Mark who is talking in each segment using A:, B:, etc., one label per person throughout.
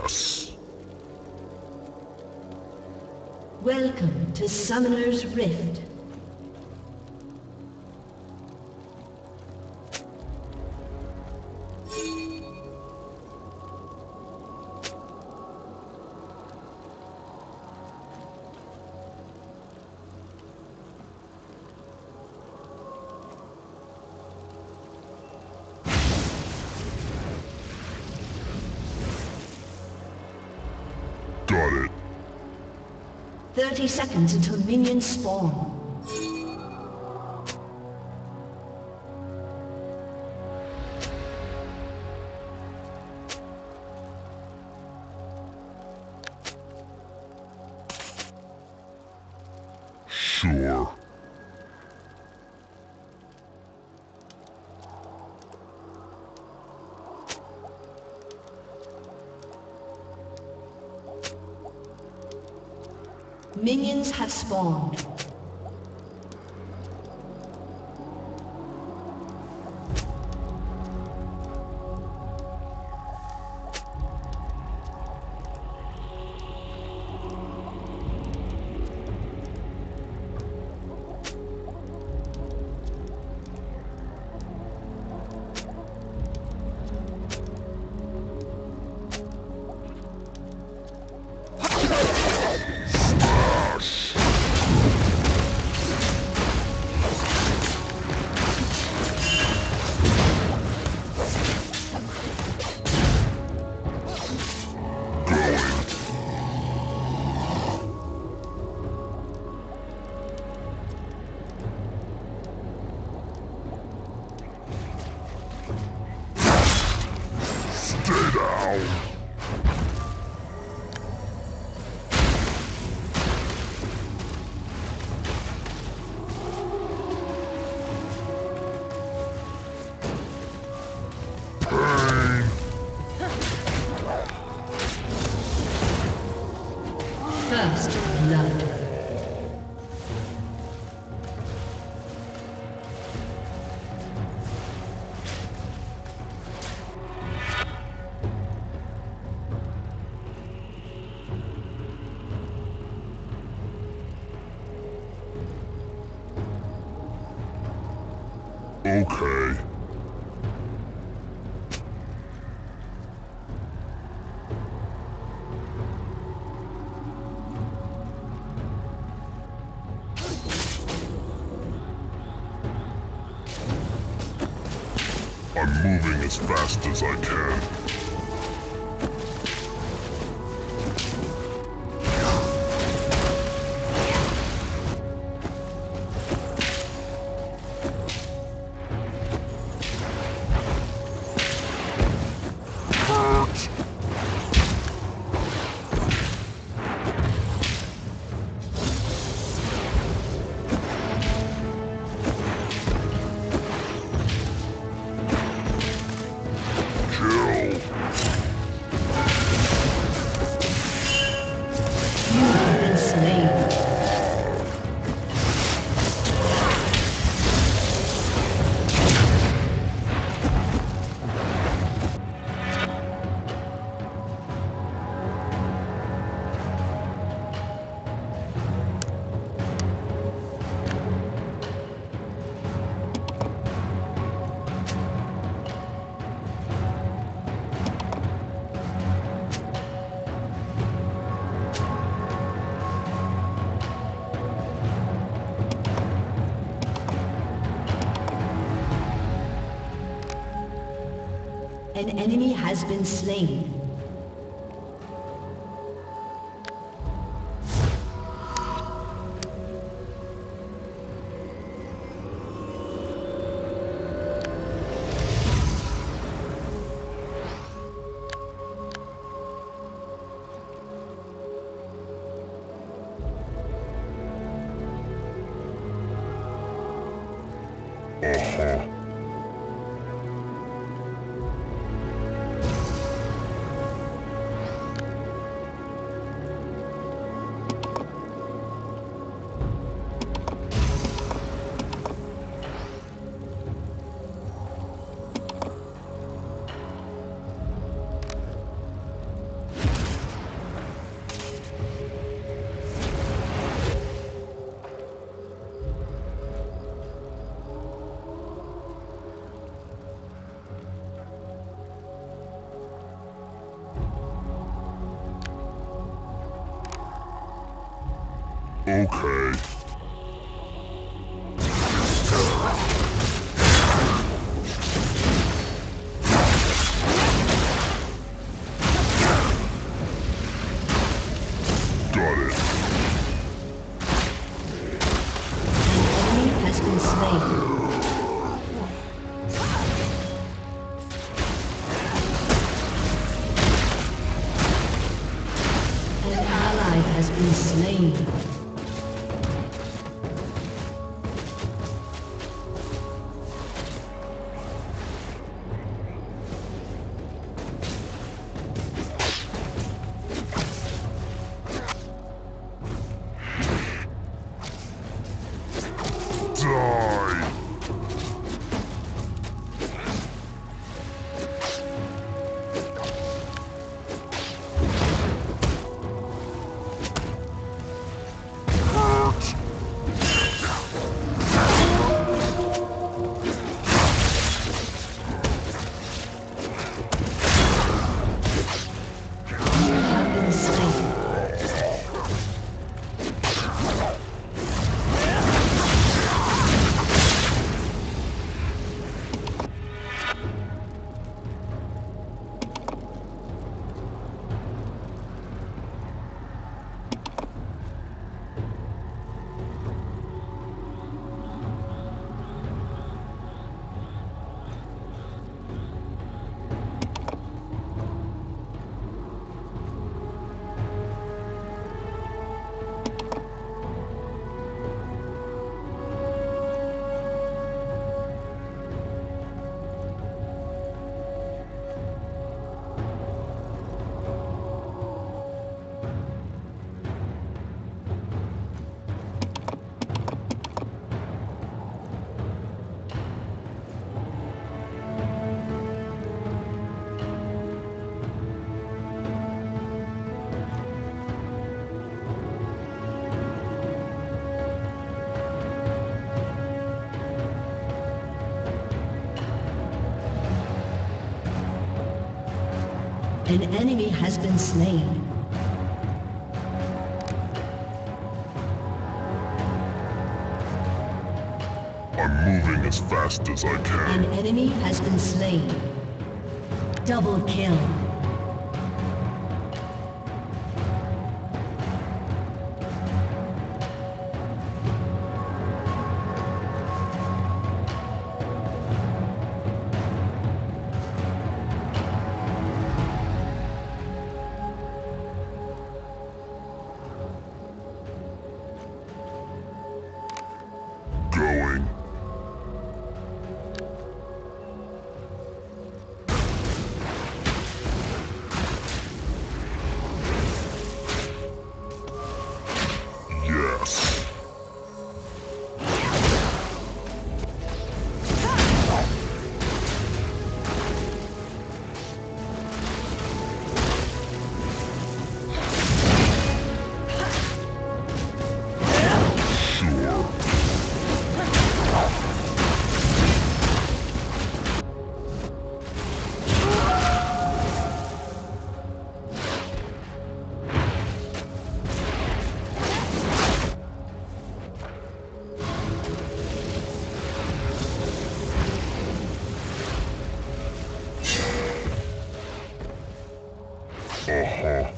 A: Yes!
B: Welcome to Summoner's Rift.
A: Got it.
B: 30 seconds until minions spawn.
A: Sure.
B: Minions have spawned.
A: Stay down! Pain!
B: First blood.
A: Okay. I'm moving as fast as I can. Hurt! Kill!
B: You have been slain. An enemy has been slain.
A: Okay. Got it.
B: An enemy has been slain. An ally has been slain.
A: Die! Hurt!
B: You have been slain. An enemy has been slain.
A: I'm moving as fast as I
B: An
A: can.
B: enemy has been slain. Double kill.
A: Going. Yes. Sure. Uh-huh.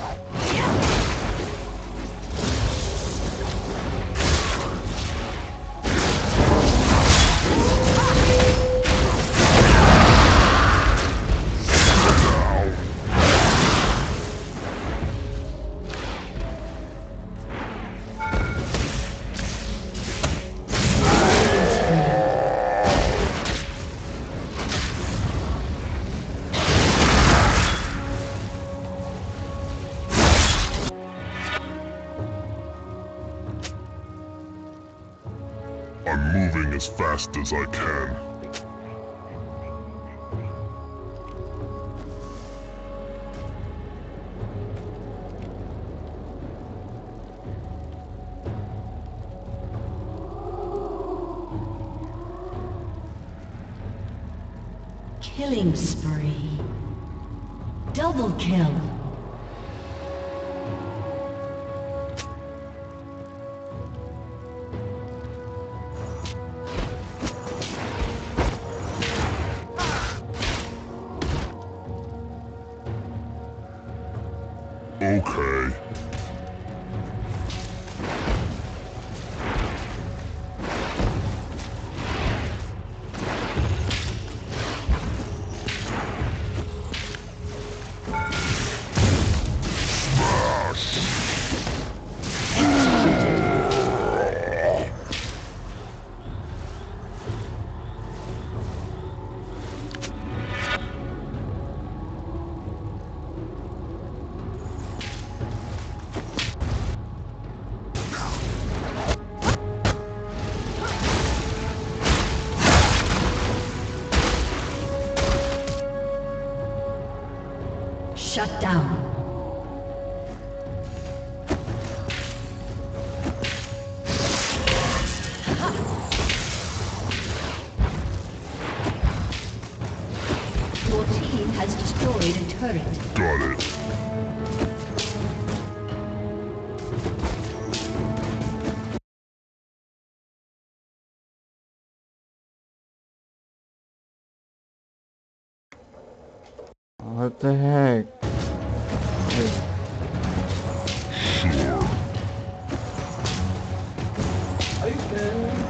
A: I'm moving as fast as I can.
B: Killing spree. Double kill.
A: Okay.
B: Shut down. Your team has destroyed a turret.
A: Got it.
C: What the heck?
A: Sure.
D: Are you kidding me?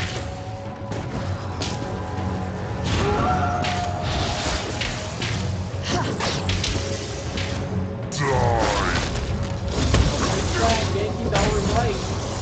A: Die!
D: Yankee Dollar Light.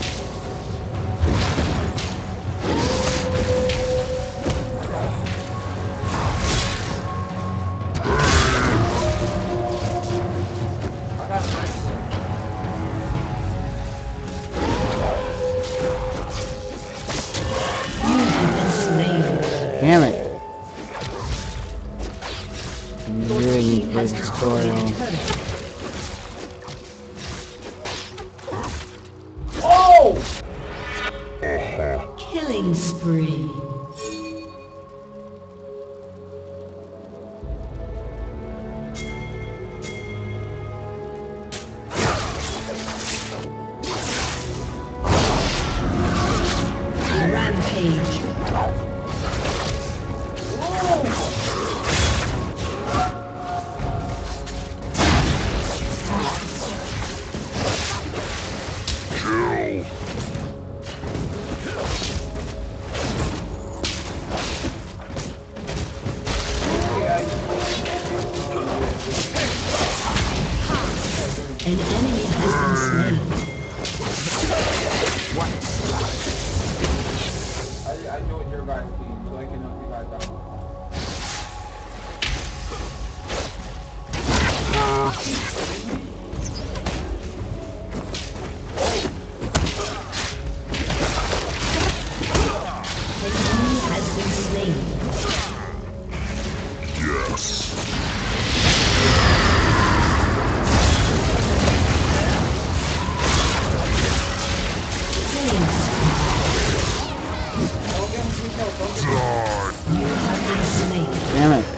C: Damn it! You really need to destroy them.
D: Oh!
B: Killing spree. Rampage.
A: Kill!
B: An enemy has been slain.
D: I know what your guys' team, so I can help you guys out.
B: An enemy has been slain.
A: Yes.
B: Killing spree.
A: Die!
B: You have been slain.
C: Damn it!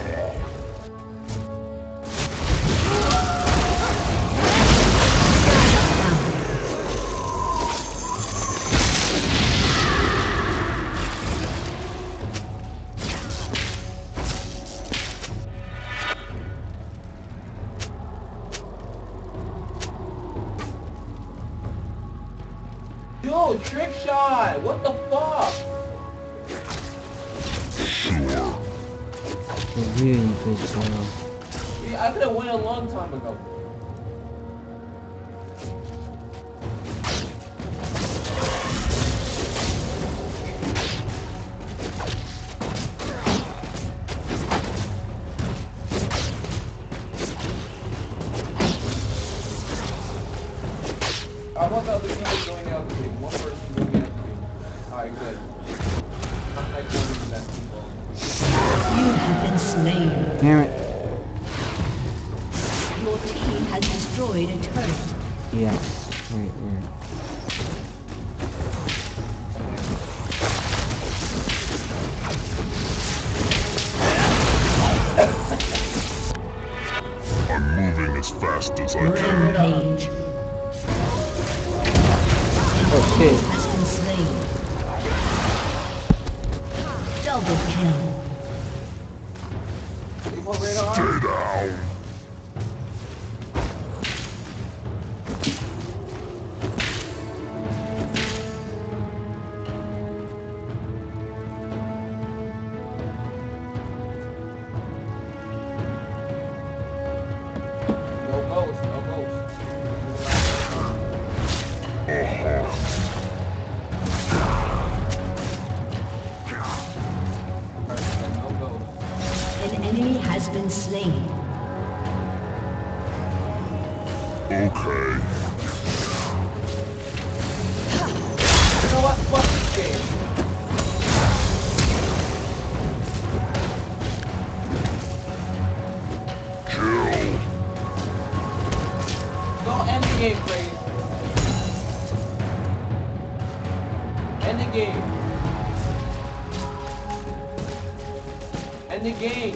D: Yo, trick shot! What the fuck?
A: Sure.
C: You really need to destroy them.
D: Yeah, I could have won a long time ago. I want the other team going out the team. One person going out the team. Alright, good. I'm like one of the best people.
B: You have been slain.
C: Damn it!
B: Your team has destroyed a turret.
C: Yes. Wait, where?
A: I'm moving as fast as I can.
B: Rampage.
C: Oh shit!
B: Has been slain. Double kill.
D: People right on.
A: Stay down!
B: enemy has been slain.
A: Okay.
D: You know what? Fuck this game.
A: Kill.
D: No, end the game, please. End the game. End the game.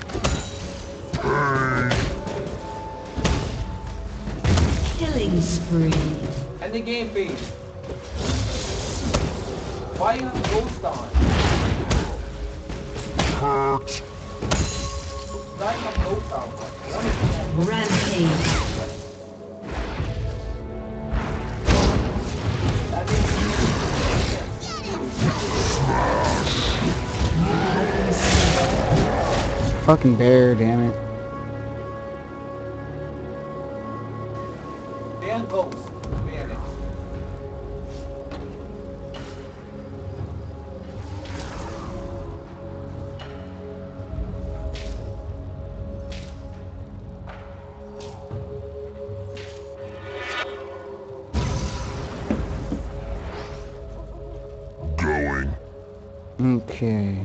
A: Pain.
B: Killing spree.
D: End the game, please. Why you have a ghost on?
A: Hurt.
D: Why you have a ghost on?
B: Rampage.
D: That means
C: Fucking bear, damn it.
D: ban ghost. Ban it.
A: Going.
C: Okay.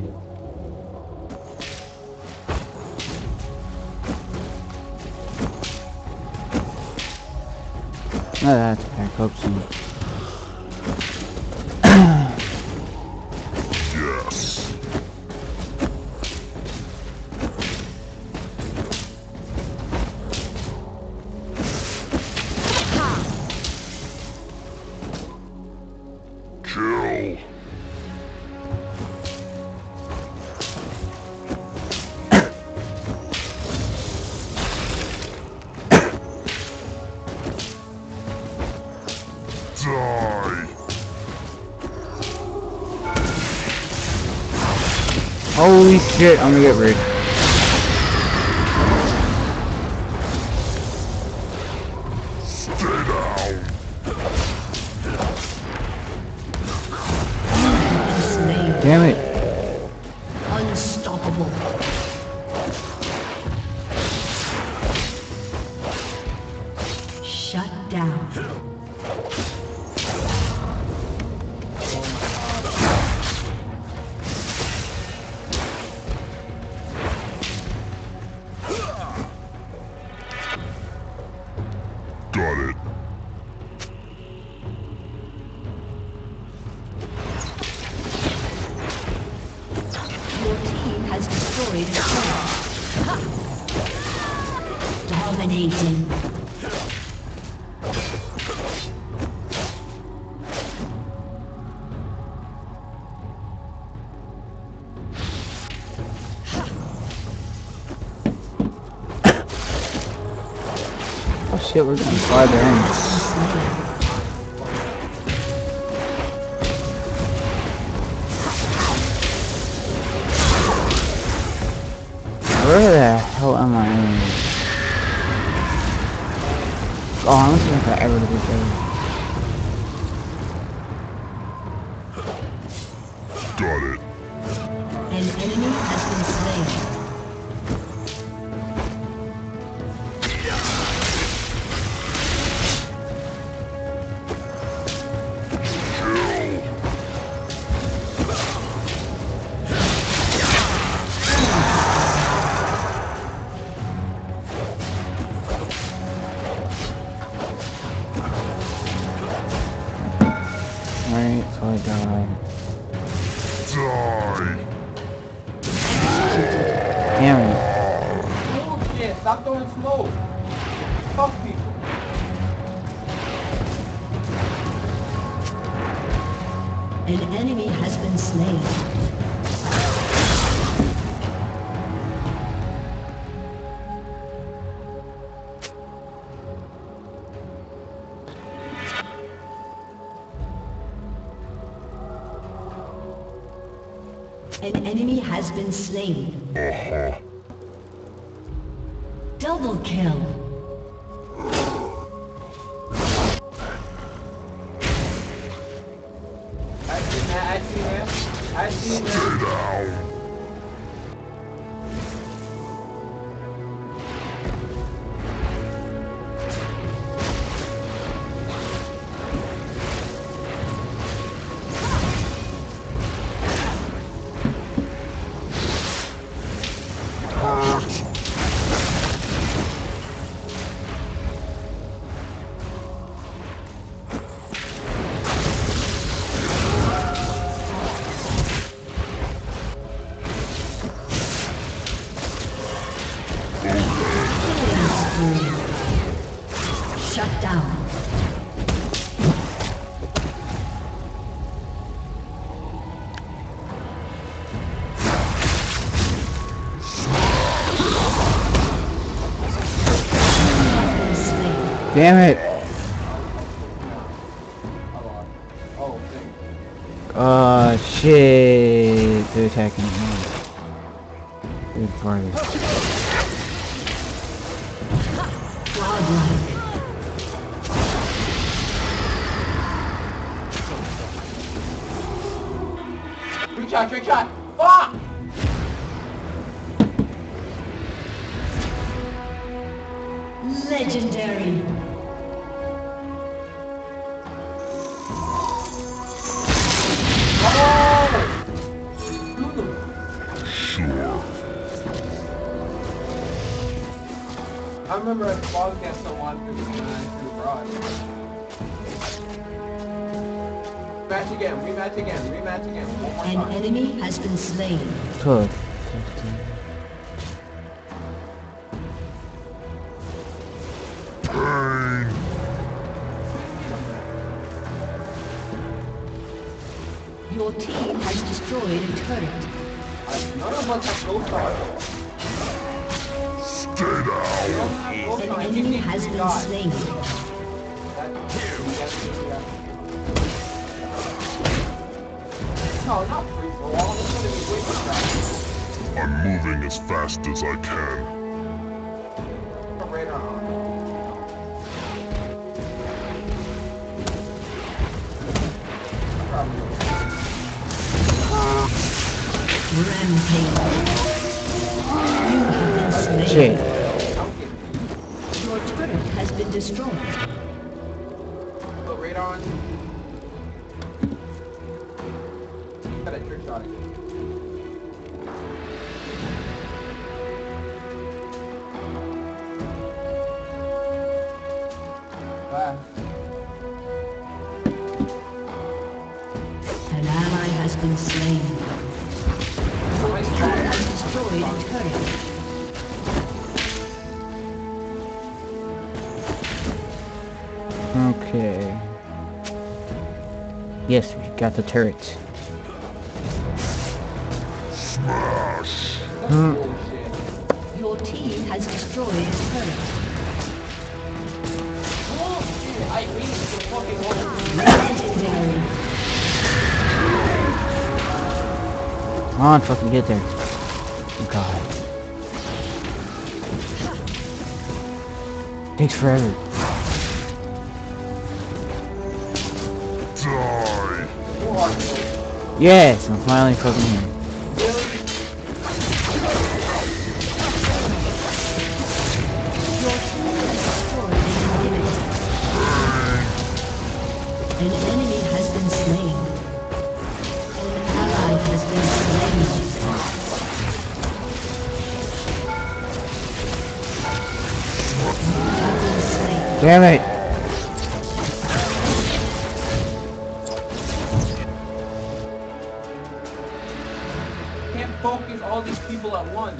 C: Oh, that's back up some.
A: Yes. Kill. Die.
C: Holy shit, I'm gonna get rid.
A: Stay down.
B: Slain.
C: Damn it.
B: Unstoppable. Shut down.
A: Got it.
B: Your team has destroyed a turret. Dominating.
C: Oh shit, we're gonna slide there in. Where the hell am I in? Oh, I don't think I ever do this ever.
A: Got it.
B: An enemy has been slain.
A: Kill.
C: Right, so I died.
A: Die.
C: Damn it.
D: Bullshit. Stop throwing smoke. Fuck people.
B: An enemy has been slain. An enemy has been slain.
A: Uh-huh.
B: Double kill.
D: I see him.
A: Stay down.
B: spree. Shut down.
C: Damn it! Oh shit! They're attacking me. Good farther.
D: Trick shot! Fuck!
B: Legendary.
A: Sure.
D: I remember at the podcast someone who was abroad. Rematch again, rematch again, rematch again. One more
B: An
D: time.
B: enemy has been slain.
C: Good.
A: Pain.
B: Your team has destroyed a turret.
D: None of us have ghost armor.
A: Stay down.
B: An enemy has been slain.
D: No, not free for all. It's gonna be way too fast.
A: I'm moving as fast as I can.
D: Put radar on.
B: Rampage. You have been slain.
C: Shit.
B: Your turret has been destroyed.
D: Put radar on. Got a trick shot.
B: An ally has been slain. Your team has destroyed a turret.
C: Okay. Yes, we got the turret.
A: Smash.
D: Bullshit.
B: Your team has destroyed a turret.
D: Bullshit. I hate the fucking one.
B: Legendary.
C: Come on, fucking get there. Oh, God. Takes forever.
A: Die.
C: Yes, I'm finally fucking here.
B: An enemy has been slain. An ally has been slain. You have been slain.
C: Damn it!
D: Can't focus all these people at once.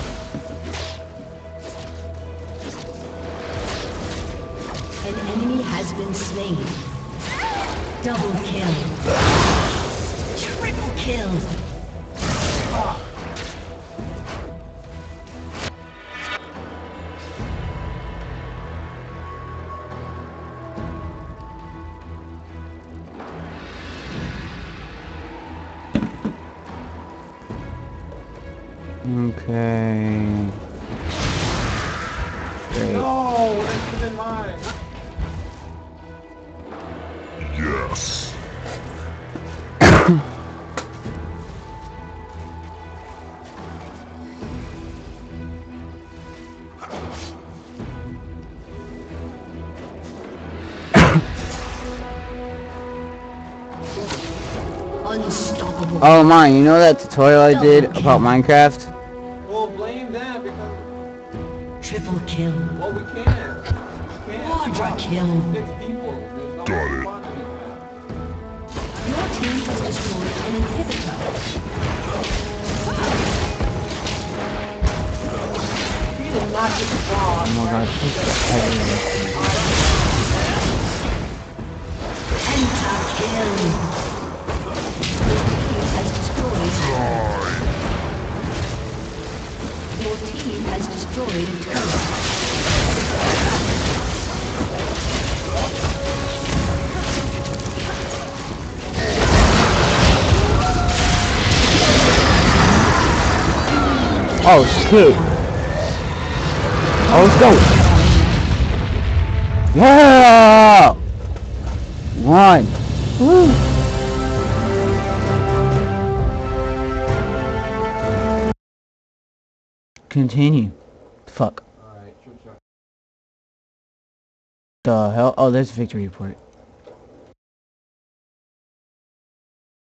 B: An enemy has been slain. Double kill. Triple kill.
C: Okay. Great.
D: No, that should have been mine.
A: Yes.
B: Unstoppable.
C: Oh my, you know that tutorial I did about Minecraft?
D: Well, blame them because,
B: Triple kill.
D: well, we can't. We can't.
B: Quadra kill.
D: 6 people. There's no
A: Got it.
D: fun in
B: Your team has destroyed an inhibitor. cannot get the ball.
C: Oh my god, this is heavy.
B: Penta-kill. Your team has destroyed a turret.
C: Oh shit! Oh, let's go! Yeah! One! Woo! Continue. Fuck.
D: Alright, sure.
C: The hell? Oh, there's victory report.